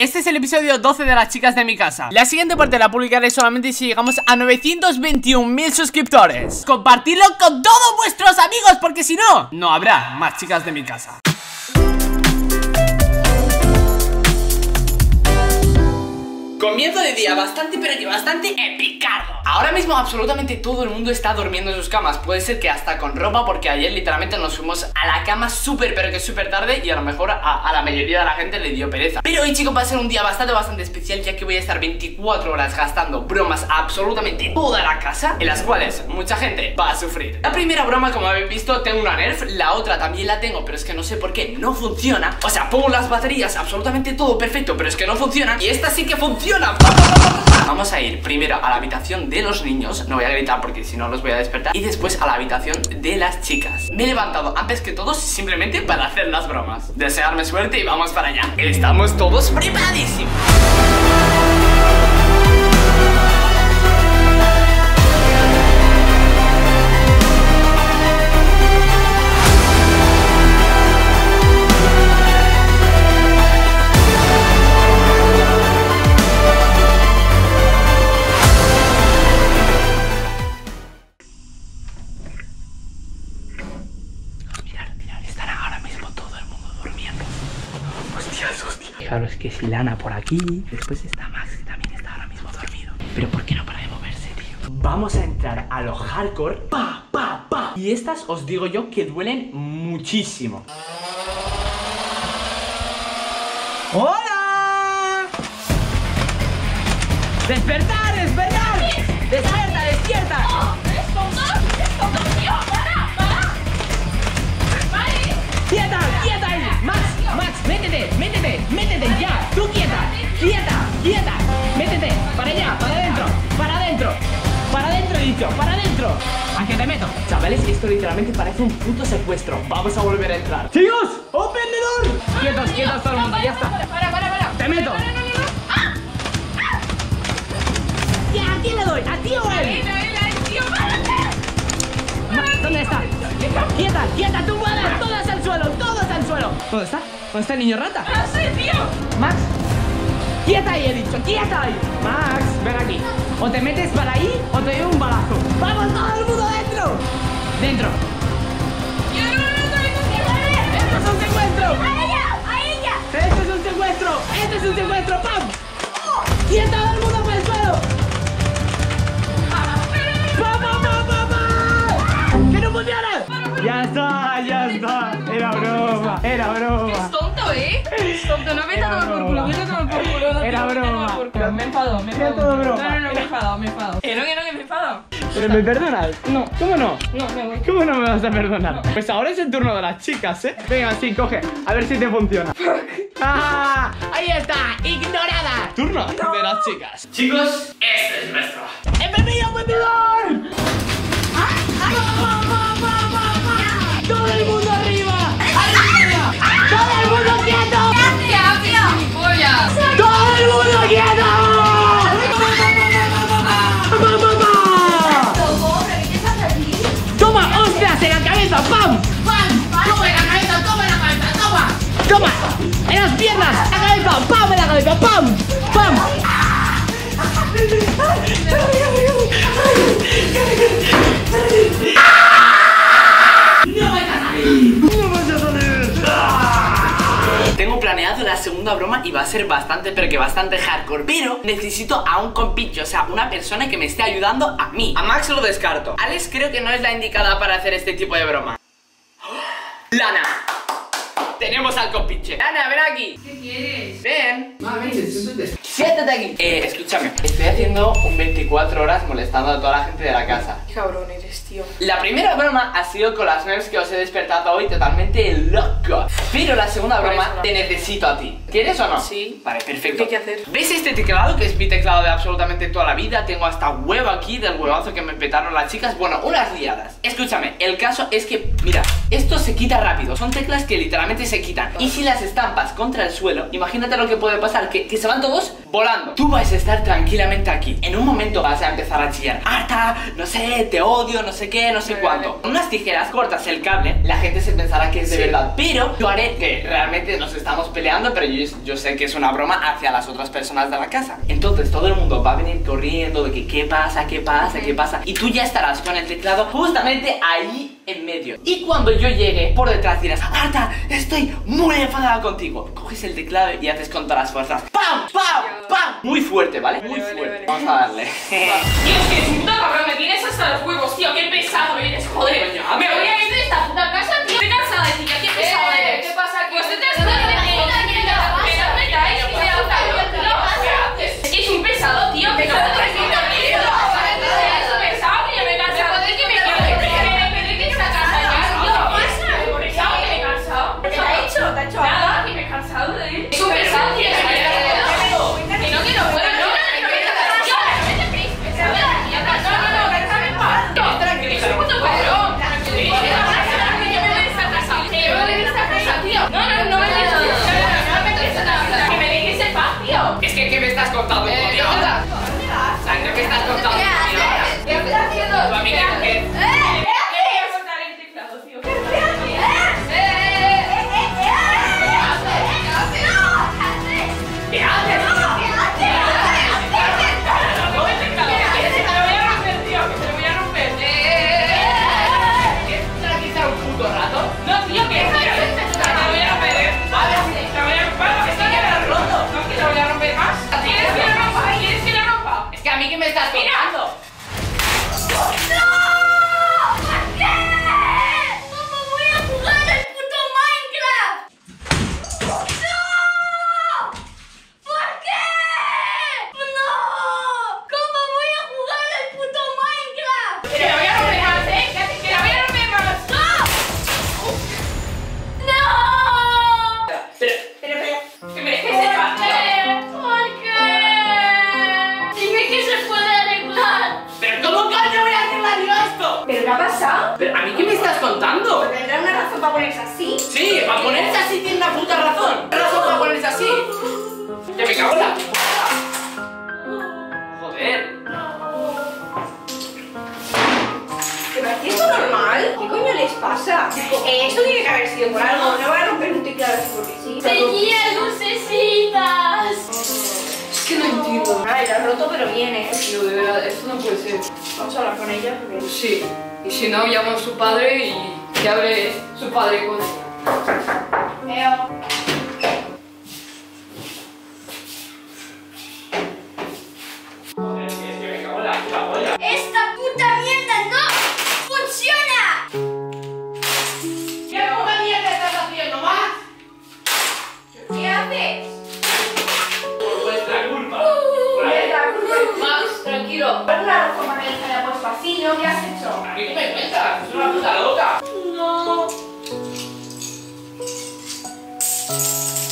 este es el episodio 12 de las chicas de mi casa. La siguiente parte la publicaré solamente si llegamos a 921.000 suscriptores. Compartidlo con todos vuestros amigos, porque si no, no habrá más chicas de mi casa. Comienzo de día bastante, pero que bastante epicardo. Ahora mismo absolutamente todo el mundo está durmiendo en sus camas. Puede ser que hasta con ropa, porque ayer literalmente nos fuimos a la cama súper, pero que súper tarde. Y a lo mejor a la mayoría de la gente le dio pereza. Pero hoy, chicos, va a ser un día bastante especial, ya que voy a estar 24 horas gastando bromas a absolutamente toda la casa, en las cuales mucha gente va a sufrir. La primera broma, como habéis visto, tengo una Nerf. La otra también la tengo, pero es que no sé por qué no funciona. O sea, pongo las baterías, absolutamente todo perfecto, pero es que no funciona. Y esta sí que funciona. Vamos a ir primero a la habitación de los niños. No voy a gritar porque si no los voy a despertar. Y después a la habitación de las chicas. Me he levantado antes que todos simplemente para hacer las bromas. Desearme suerte y vamos para allá. Estamos todos preparadísimos. Claro, es que es Lana por aquí. Después está Max, que también está ahora mismo dormido. Pero ¿por qué no para de moverse, tío? Vamos a entrar a lo hardcore. ¡Pa, pa, pa! Y estas os digo yo que duelen muchísimo. ¡Hola! ¡Despertar, despertar! ¡Despierta, despierta! ¡Oh! ¡Esto, tío! ¡Para! ¡Vale! ¡Quieta, quieta ahí! ¡Max, métete, ya! ¡Tú quieta! ¡Métete! ¡Para allá, para adentro, he dicho! ¡Para adentro! ¿A qué te meto? Chavales, esto literalmente parece un puto secuestro. Vamos a volver a entrar. ¡Chicos! ¡Open the door! Quietos todo el mundo, ya está. Para. ¡Te meto! ¡Ya, a ti le doy! ¡A ti o a él! Tío, párate. ¿Dónde está? ¡Quieta! ¡Tú puedes! ¡Todas al suelo! ¿Dónde está? ¿Dónde está el niño rata? No sé, tío. Max, quieta ahí, he dicho, quieta ahí. Max, ven aquí. O te metes para ahí o te doy un balazo. ¡Vamos todo el mundo dentro! ¡Dentro! Yo no estoy. ¡Esto es un secuestro! ¡A ella! ¡Esto es un secuestro! ¡Pam! ¡Quieta todo el mundo por el suelo! ¡Pa! ¡Que no funciona! Ya está. Era broma. Es tonto, Es tonto, no me está tomando por culo, Era broma. Me enfado. Era todo broma. No, me enfado. Que me enfado. ¿Pero me perdonas? No. ¿Cómo no? No, me voy. ¿Cómo no me vas a perdonar? Pues ahora es el turno de las chicas, ¿eh? Venga, sí, coge. A ver si te funciona. ¡Ah! ¡Ahí está! ¡Ignorada! Turno de las chicas. Chicos, este es nuestro. ¡Bienvenido, vendedor! ¡Todo el mundo arriba! ¡Arriba! ¡Todo el mundo quieto! ¡Pollas! ¡Todo el mundo quieto! ¡Toma! ¡Ostras! ¡En la cabeza! ¡Pam! ¡Toma en la cabeza! ¡Toma! ¡En las piernas! ¡En la cabeza! ¡Pam! ¡En la cabeza! ¡Pam! ¡Pam! Tengo planeado la segunda broma y va a ser bastante, pero que bastante hardcore. Pero necesito a un compinche, o sea, una persona que me esté ayudando a mí. A Max lo descarto. Alex creo que no es la indicada para hacer este tipo de broma. Lana, tenemos al compinche. Lana, ven aquí. ¿Qué quieres? Ven. Ven, siéntate aquí. Escúchame, estoy haciendo un 24 horas molestando a toda la gente de la casa. Qué cabrón eres, tío. La primera broma ha sido con las nerfs que os he despertado hoy totalmente loco. Pero la segunda broma te necesito a ti. ¿Quieres o no? Sí. Vale, perfecto. ¿Qué hay que hacer? ¿Ves este teclado que es mi teclado de absolutamente toda la vida? Tengo hasta huevo aquí del huevazo que me petaron las chicas. Bueno, unas liadas. Escúchame, el caso es que, mira, esto se quita rápido. Son teclas que literalmente se quitan. Y si las estampas contra el suelo, imagínate lo que puede pasar, que se van todos volando. Tú vas a estar tranquilamente aquí. En un momento vas a empezar a chillar: Marta, no sé, te odio, no sé qué, no sé cuánto. Con unas tijeras cortas el cable, la gente se pensará que es de verdad. Pero yo haré que realmente nos estamos peleando, pero yo sé que es una broma hacia las otras personas de la casa. Entonces todo el mundo va a venir corriendo de que qué pasa, qué pasa, qué pasa. Y tú ya estarás con el teclado justamente ahí en medio. Y cuando yo llegue, por detrás dirás: Marta, estoy muy enfadada contigo. Coges el teclado y haces con todas las fuerzas: ¡pam! ¡pam! ¡pam! Muy fuerte, ¿vale? Muy fuerte. Vamos a darle. Tío, es que es puta cabrón, me tienes hasta los huevos, tío. Qué pesado eres, joder. Coño, Me voy a ir de esta puta casa, tío. Estoy cansada de ti, qué pesado eres. ¿Qué pasa aquí? Pues tú te has ido de es que es un pesado, tío. Me cago en la puta, tío. Es un pesado, que yo me he cansado de que me quede de esta casa ya, tío. ¿Qué pasa? Pesado, que me he cansado. ¿Qué te ha hecho? ¿Te ha hecho algo? Nada, que me he cansado de él. Es un pesado, tío. Que no, que no puedo. Es que, ¿qué me estás contando, tío? ¿Qué me estás contando? ¿Qué estás haciendo? ¿Tú a mí qué? ¿Qué haces? ¿Qué me estás contando? ¿Pero qué ha pasado? ¿Pero a mí qué me estás contando? ¿Tendrá una razón para ponerse así? Sí, para ponerse así tiene una puta razón. ¿Qué razón para ponerse así? ¡Que me cago en la puta! Joder. ¿Pero aquí esto es normal? ¿Qué coño les pasa? Esto tiene que haber sido por algo. No voy a romper un teclado así porque sí. ¡Tenía lucecitas! Es que no entiendo. Ay, lo has roto pero bien, ¿eh? Tío, de verdad, esto no puede ser. Vamos a hablar con ella porque... Sí, y si no, llamo a su padre y que hable su padre con ella. Joder, es que me cago en la puta polla. ¡Esta puta mierda no funciona! ¿Qué puta mierda estás haciendo, Max? ¿Qué haces? Por vuestra culpa. Max, tranquilo. ¿Cuál es la razón para que se haya puesto así, no? ¿Qué has hecho? ¿A mí qué me cuentas? Es una puta loca. No.